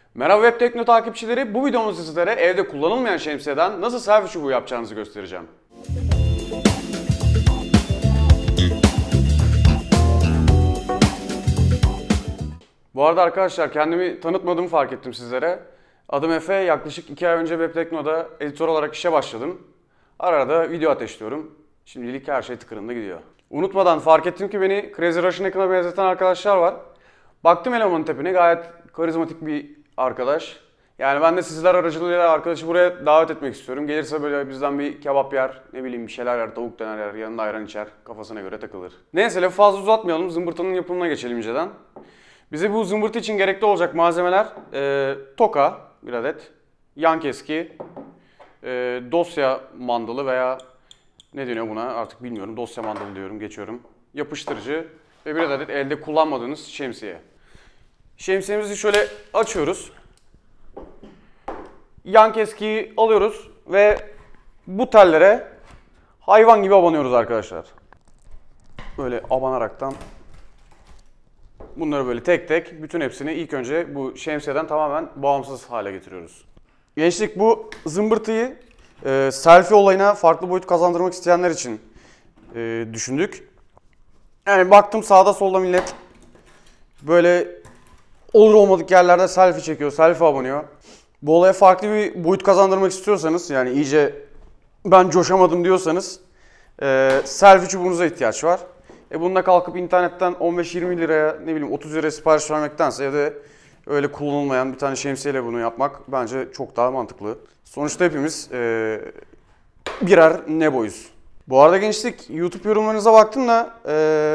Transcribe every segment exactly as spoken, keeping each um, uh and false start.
Merhaba Web Tekno takipçileri, bu videomuzda sizlere evde kullanılmayan şemsiyeden nasıl selfie çubuğu yapacağınızı göstereceğim. Bu arada arkadaşlar kendimi tanıtmadığımı fark ettim sizlere. Adım Efe, yaklaşık iki ay önce Web Tekno'da editör olarak işe başladım. Arada video ateşliyorum. Şimdilik her şey tıkırında gidiyor. Unutmadan fark ettim ki beni Crazy Russian Ekran'a benzeten arkadaşlar var. Baktım elemanın tipine, gayet karizmatik bir arkadaş. Yani ben de sizler aracılığıyla arkadaşı buraya davet etmek istiyorum. Gelirse böyle bizden bir kebap yer, ne bileyim bir şeyler yer, tavuk döner yer, yanında ayran içer, kafasına göre takılır. Neyse lafı fazla uzatmayalım, zımbırtının yapımına geçelim inceden. Bize bu zımbırtı için gerekli olacak malzemeler e, toka bir adet, yan keski, e, dosya mandalı veya ne deniyor buna artık bilmiyorum, dosya mandalı diyorum, geçiyorum. Yapıştırıcı ve bir adet elde kullanmadığınız şemsiye. Şemsiyemizi şöyle açıyoruz. Yan keskiyi alıyoruz ve bu tellere hayvan gibi abanıyoruz arkadaşlar. Böyle abanaraktan bunları böyle tek tek bütün hepsini ilk önce bu şemsiyeden tamamen bağımsız hale getiriyoruz. Gençlik, bu zımbırtıyı e, selfie olayına farklı boyut kazandırmak isteyenler için e, düşündük. Yani baktım sağda solda millet böyle olur olmadık yerlerde selfie çekiyor, selfie abanıyor. Bu olaya farklı bir boyut kazandırmak istiyorsanız, yani iyice ben coşamadım diyorsanız e, selfie çubuğunuza ihtiyaç var. E bununla kalkıp internetten on beş yirmi liraya, ne bileyim otuz liraya sipariş vermektense evde öyle kullanılmayan bir tane şemsiyeyle bunu yapmak bence çok daha mantıklı. Sonuçta hepimiz e, birer neboyuz. Bu arada gençlik, YouTube yorumlarınıza baktım da e,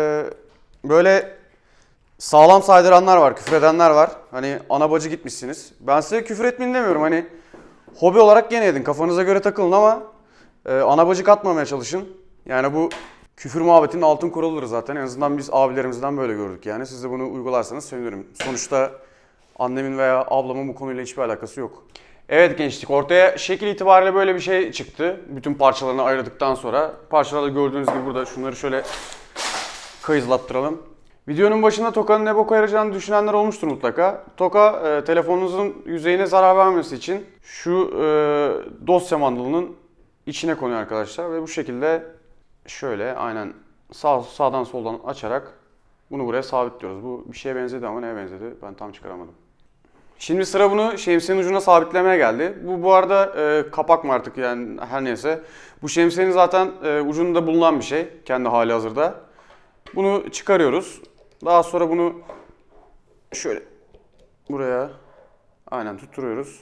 böyle sağlam saydıranlar var, küfür edenler var. Hani ana bacı gitmişsiniz. Ben size küfür etmeyin demiyorum. Hani hobi olarak gene edin, kafanıza göre takılın ama e, ana bacı katmamaya çalışın. Yani bu küfür muhabbetinin altın kuralıdır zaten. En azından biz abilerimizden böyle gördük yani. Siz de bunu uygularsanız sevinirim. Sonuçta annemin veya ablamın bu konuyla hiçbir alakası yok. Evet gençlik, ortaya şekil itibariyle böyle bir şey çıktı. Bütün parçalarını ayırdıktan sonra. Parçalarda gördüğünüz gibi burada şunları şöyle kayızlattıralım. Videonun başında Toka'nın ne boka yarayacağını düşünenler olmuştur mutlaka. Toka e, telefonunuzun yüzeyine zarar vermemesi için şu e, dosya mandalının içine konuyor arkadaşlar. Ve bu şekilde şöyle aynen sağ, sağdan soldan açarak bunu buraya sabitliyoruz. Bu bir şeye benzedi ama neye benzedi ben tam çıkaramadım. Şimdi sıra bunu şemsiyenin ucuna sabitlemeye geldi. Bu bu arada e, kapak mı artık yani her neyse. Bu şemsiyenin zaten e, ucunda bulunan bir şey kendi hali hazırda. Bunu çıkarıyoruz. Daha sonra bunu şöyle buraya aynen tutturuyoruz.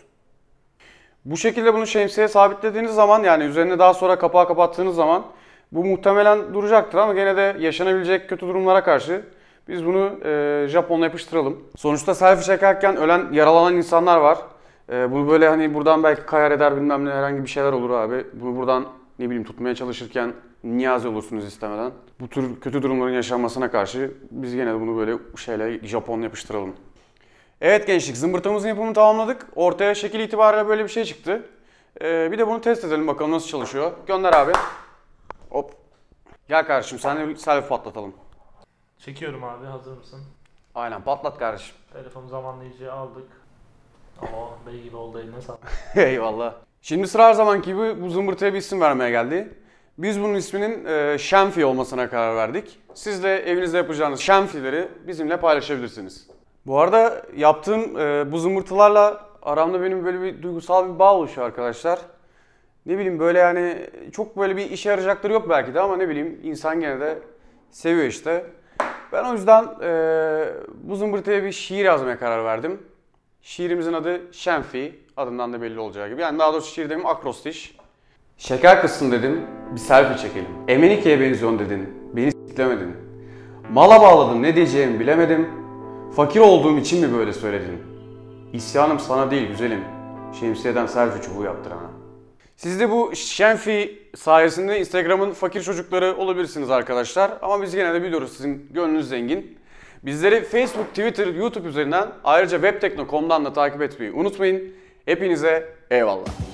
Bu şekilde bunu şemsiyeye sabitlediğiniz zaman, yani üzerine daha sonra kapağı kapattığınız zaman bu muhtemelen duracaktır ama gene de yaşanabilecek kötü durumlara karşı biz bunu e, Japonla yapıştıralım. Sonuçta selfie çekerken ölen, yaralanan insanlar var. E, bunu böyle hani buradan belki kayar eder bilmem ne herhangi bir şeyler olur abi. Bunu buradan ne bileyim tutmaya çalışırken niyazi olursunuz istemeden. Bu tür kötü durumların yaşanmasına karşı biz gene de bunu böyle şeyle Japonla yapıştıralım. Evet gençlik, zımbırtımızın yapımını tamamladık. Ortaya şekil itibariyle böyle bir şey çıktı. Ee, bir de bunu test edelim bakalım nasıl çalışıyor. Gönder abi. Hop. Gel kardeşim, seninle selfie patlatalım. Çekiyorum abi, hazır mısın? Aynen, patlat kardeşim. Telefonu zamanlayıcıya aldık. Ama bey gibi oldu, eline sağlık. Eyvallah. Şimdi sıra her zamanki gibi bu zımbırtıya bir isim vermeye geldi. Biz bunun isminin e, Şemfi olmasına karar verdik. Siz de evinizde yapacağınız şemfileri bizimle paylaşabilirsiniz. Bu arada yaptığım e, bu zımbırtılarla aramda benim böyle bir duygusal bir bağ oluşuyor arkadaşlar. Ne bileyim böyle yani çok böyle bir işe yarayacakları yok belki de ama ne bileyim insan gene de seviyor işte. Ben o yüzden e, bu zımbırtıya bir şiir yazmaya karar verdim. Şiirimizin adı Şemfi, adından da belli olacağı gibi. Yani daha doğrusu şiir demeyeyim, akrostiş. Şeker kızsın dedim, bir selfie çekelim. Emenike'ye benziyorsun dedin, beni s**lemedin. Mala bağladın, ne diyeceğimi bilemedim. Fakir olduğum için mi böyle söyledin? İsyanım sana değil güzelim, şemsiyeden selfie çubuğu yaptırana. Siz de bu Şemfi sayesinde Instagram'ın fakir çocukları olabilirsiniz arkadaşlar. Ama biz gene de biliyoruz sizin gönlünüz zengin. Bizleri Facebook, Twitter, YouTube üzerinden ayrıca web tekno nokta com'dan da takip etmeyi unutmayın. Hepinize eyvallah.